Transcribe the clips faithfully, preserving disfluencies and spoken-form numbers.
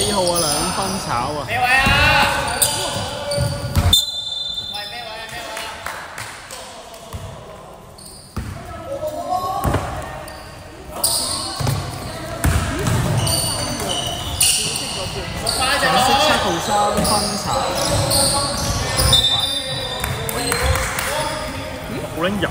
四號啊，兩分炒啊！ 咩位啊？喂，咩位啊？咩位啊？快隻橙色七號三分炒， 好撚油，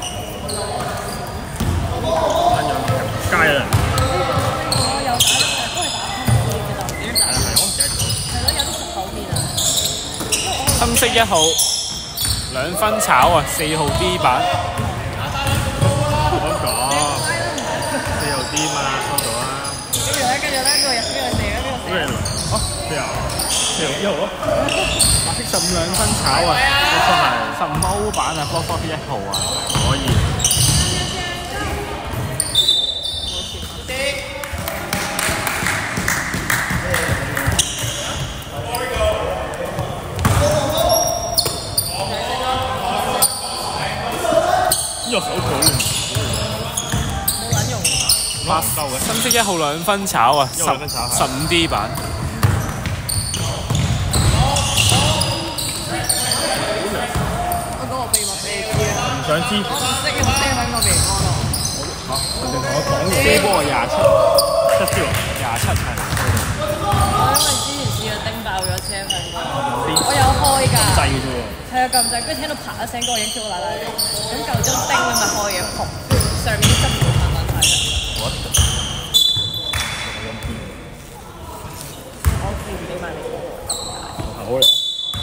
太陽街啦！ 我有打，都係打通嘅就。 係係，我唔記得咗。 係咯，有啲熟口面啊。 深色一號兩分炒啊，四號 D 版。 收咗，四號 D 嘛，收咗啊！ 跟住咧，跟住咧，邊個入邊個射咧？邊個射？ 咩嚟？哦，四號，四號一號咯。 白色十五兩分炒啊， 真係十五歐版啊 ，Block Block 一號啊， 可以。呢個手套亂， 冇撚用。 八嚿嘅。深色一號兩分炒啊，十一號兩分炒係十五 D 版。 我講個秘密俾你知啊！ 唔想知。 我唔識用西文個鼻哥咯。 嚇，人哋同我講嘅。 飛波廿七， 七招， 廿七係。 我因為之前試過叮爆咗車粉哥，我有開㗎。 掣嘅啫喎。 係啊，撳掣，跟住聽到啪一聲，嗰個影跳奶奶嚟，咁夠鐘叮咁咪開嘅，紅上面啲汁冇乜問題啦。我見俾埋你。 好啦。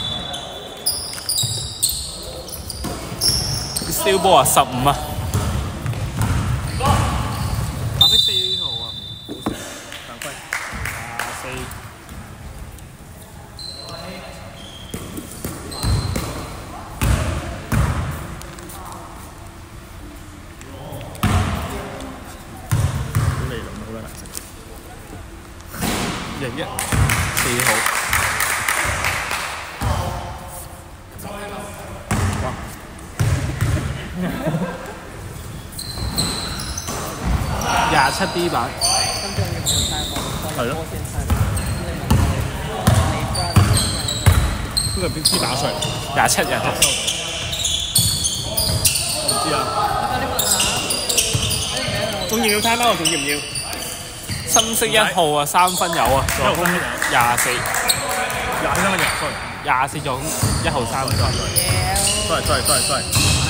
燒波啊，十五啊。白色四號啊， 犯規。 廿四。 好利落，好啦，顏色。 零一四號。廿七 D 版。 咁仲要上晒網， 係咯。 先晒網。 呢個邊 D 打出嚟？ 廿七廿七。 唔知啊。 快啲問下。 仲要唔要 time out？仲要唔要？ 深色一號啊，三分有啊，助攻廿四。 廿三分入 ，sorry。 廿四助攻，一號三分。 sorry sorry sorry sorry。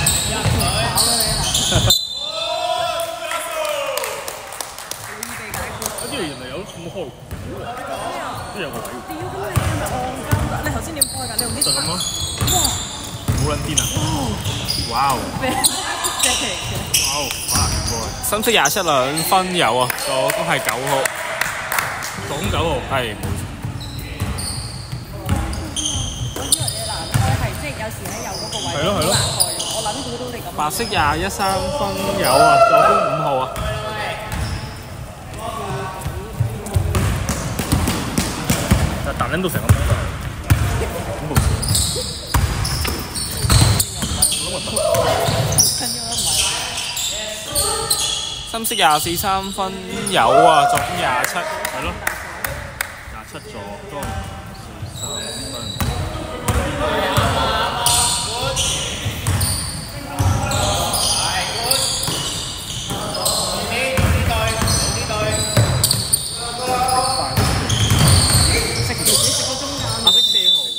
呢度原來有咁開，都有個位。 屌，咁你係咪戇鳩㗎？你頭先點開㗎？你用啲就咁咯。 哇！ 冇撚癲啊！哇哦！ 咩？即係哇哦！哇！ 深色廿七兩分有啊，助攻係九號。 總九號係冇錯。 我以為你難開係即係有時咧有嗰個位係咯係咯難開嘅，我諗估到你咁。 白色廿一三分有啊，助攻五號啊。 就彈撚到成個波咁冇事。 跟住我唔係。 深色廿四三分有啊，助攻廿七。 係咯，廿七助攻四三分。 白色四號。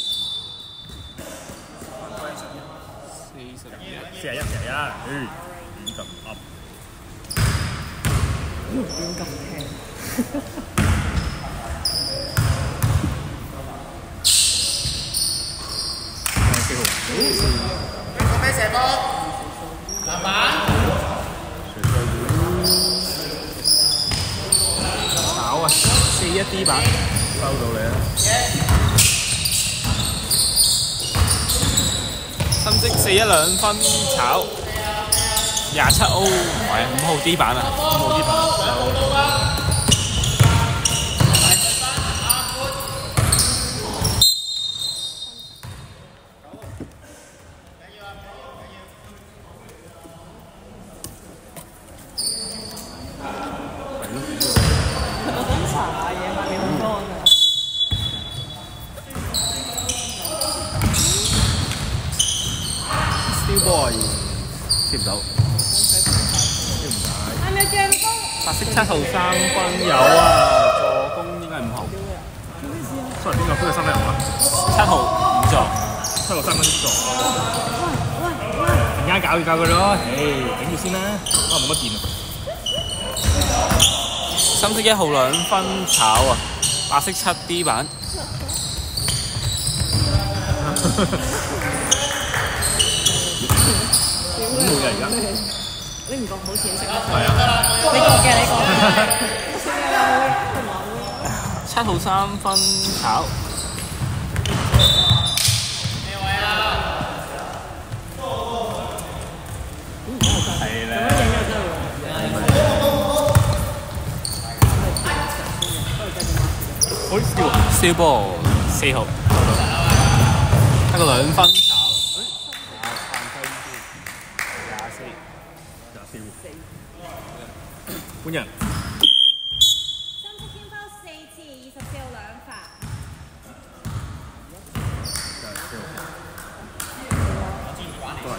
四十一。 四廿一，四廿一，誒亂咁噏。 亂咁聽。 四號。 講咩射波？籃板。 炒啊，四一 D 版。 收到你啦。 深色四一兩分炒，廿七 O 係五號 D 版啊，五號 D 版。 我想查下嘢，買幾多方啊？ 接唔到。 啱有進攻。 白色七號三分有啊，助攻應該五號。 sorry 邊個？邊個三分入啊？ 七號五助。 七號三分助。陣間搞就搞佢咯，唉，頂住先啦。啊，冇乜電啊！ 深色一號兩分炒啊，白色七 D 版。 冇嘅而家。 你唔覺好淺色咩？ 係啊。 你覺嘅，你覺。 七號三分炒。係啦。 好笑。 燒波四號，一個兩分炒。廿四。 廿四。本人。 深色天拋四次，二十四號兩發。 都係。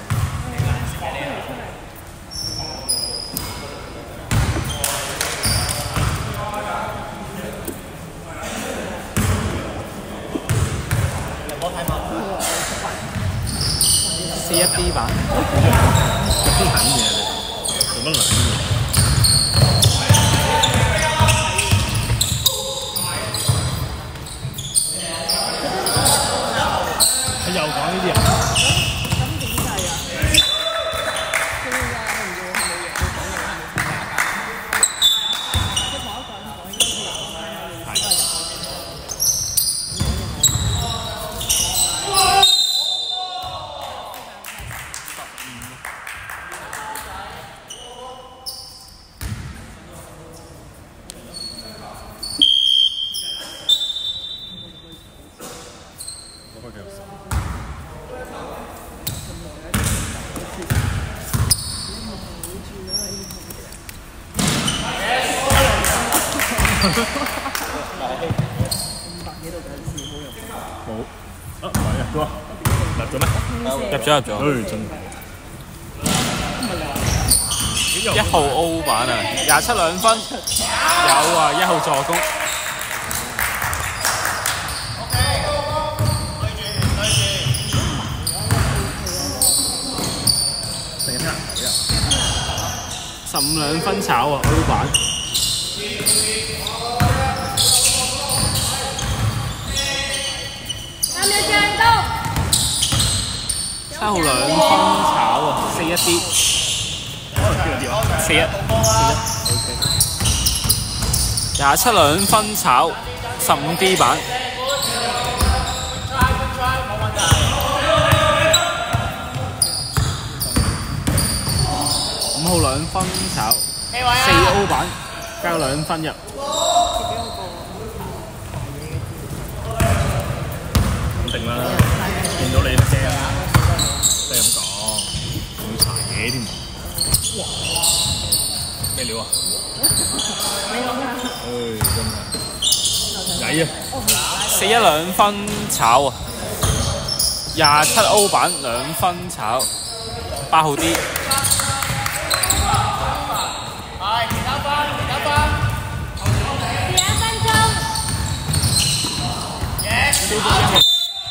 四一 D 版。 都撚嘢你，做乜撚嘢？你又講呢啲啊？冇啊，唔係入咗啊，入咗咩？ 入咗入咗。 誒真係。 一號 O 版啊，廿七兩分，有啊，一號助攻。 成日聽人睇啊！ 十五兩分炒啊 O 版。 啱有進攻。 七號兩分炒啊，四一 D。四一，四一 ，OK。廿七兩分炒，十五 D 版。五號兩分炒，四 O 版，加兩分入。 肯定啦，見到你都驚啦，真係咁講，仲要搽嘢添。哇！咩料啊？ 你講啦。 唉，真係曳啊！ 四一兩分炒啊，廿七 O 版兩分炒，八號 D。 係，其他分，其他分。 第一分鐘。 Yes。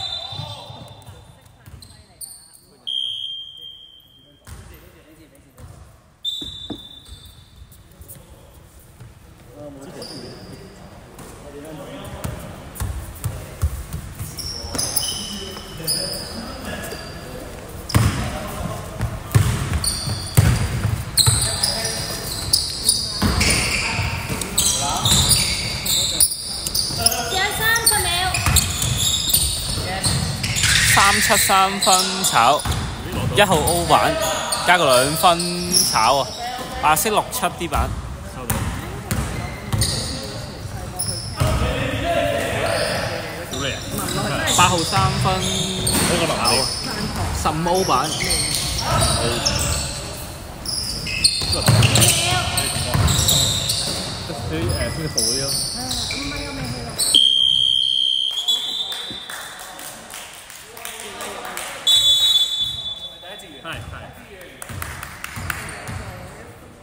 三七三分炒，一號 O 版加個兩分炒啊，白色六七 D 版。 收到。好叻啊！ 八號三分呢個炒啊！ 十五 O 版。 啲誒先鋪嗰啲咯。係係。